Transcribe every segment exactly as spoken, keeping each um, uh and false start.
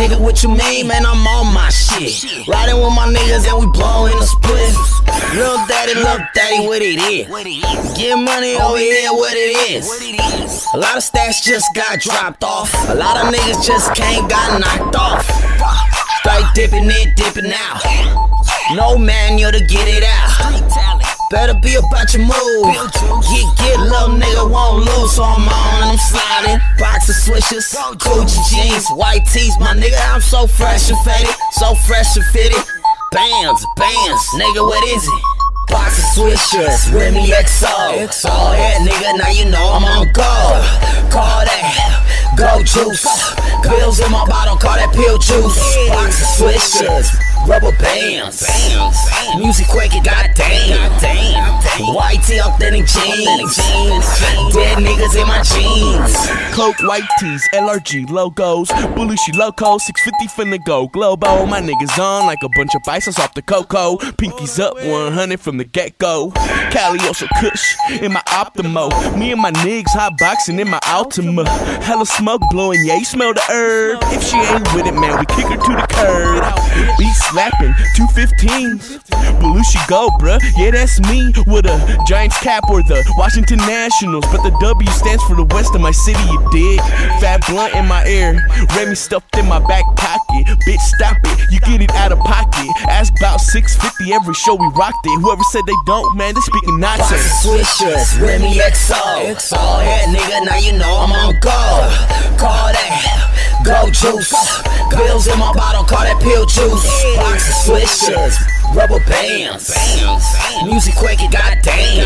Nigga, what you mean, man? I'm on my shit. Riding with my niggas and we blowing the split. Lil' daddy, lil' daddy, what it is? Get money over here, what it is? A lot of stats just got dropped off. A lot of niggas just can't got knocked off. Straight dipping in, dipping out. No manual to get it out. Better be about your move. Get, get, little nigga won't lose. So I'm on and I'm sliding. Box of swishers, Gucci jeans, white tees. My nigga, I'm so fresh and faded, so fresh and fitted. Bands, bands, nigga, what is it? Box of swishers, Remy X O. Oh yeah, nigga, now you know I'm on go. Call that go juice. Pills in my bottle, call that pill juice. Box of swishers, rubber bands. Music quake it, goddamn. White tee, authentic jeans. Dead niggas in my jeans. Cloak, white tees, L R G logos. Belushi loco, six fifty finna go Globo. My niggas on like a bunch of biceps off the cocoa. Pinkies up, one hundred from the get-go. Calioso Kush in my Optimo. Me and my niggas hot boxing in my Altima. Hella smoke blowing, yeah, you smell the herb. If she ain't with it, man, we kick her to the curb. Beat slapping, two fifteen. Belushi go, bruh, yeah, that's me. With a Giants cap or the Washington Nationals. But the W stands for the west of my city, you dig? Fat blunt in my ear, Remy stuffed in my back pocket. Bitch, stop it, you get it out of pocket. Ask about six fifty every show we rocked it. Whoever said they don't, man, they speaking nonsense. Box of swishers, Remy X O. Oh yeah, nigga, now you know I'm on go. Call that go juice. Pills in my bottle, call that pill juice. Box of swishers, rubber bands. Music quake it, goddamn.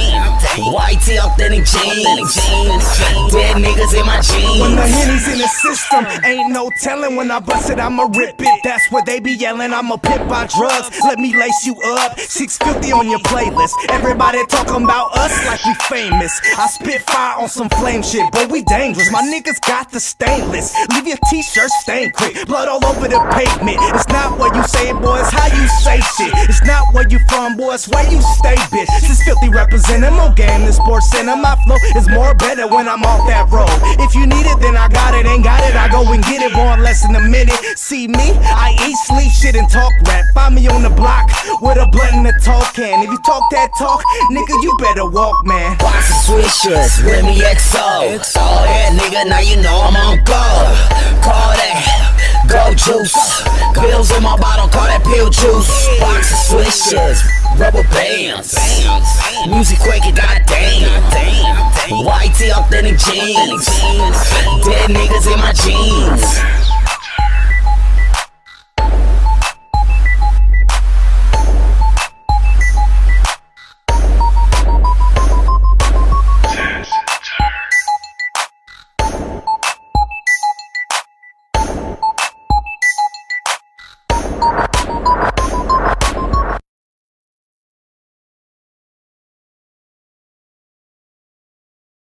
White tee, authentic jeans. Dead niggas in my jeans. When the Henny's in the system, ain't no telling. When I bust it, I'ma rip it. That's what they be yelling. I'ma pimp my drugs. Let me lace you up. six fifty on your playlist. Everybody talking about us like we famous. I spit fire on some flame shit, but we dangerous. My niggas got the stainless. Leave your t-shirt stained quick. Blood all over the pavement. It's not what you say, boy, it's how you say shit. It's not where you from, boy, it's where you stay, bitch. This filthy representing more game than Sports Center. My flow is more better when I'm off that road. If you need it, then I got it. Ain't got it, I go and get it. Born less than a minute. See me? I eat, sleep, shit, and talk rap. Find me on the block with a blunt and a talk can. If you talk that talk, nigga, you better walk, man. Box of swishers, Remy X O. Oh yeah, nigga, now you know I'm on go. Call that go juice. Pills in my bottle, call that pill juice. Box of swishers, rubber bands. Music quake it, goddamn. White tee, authentic jeans. Dead niggas in my jeans.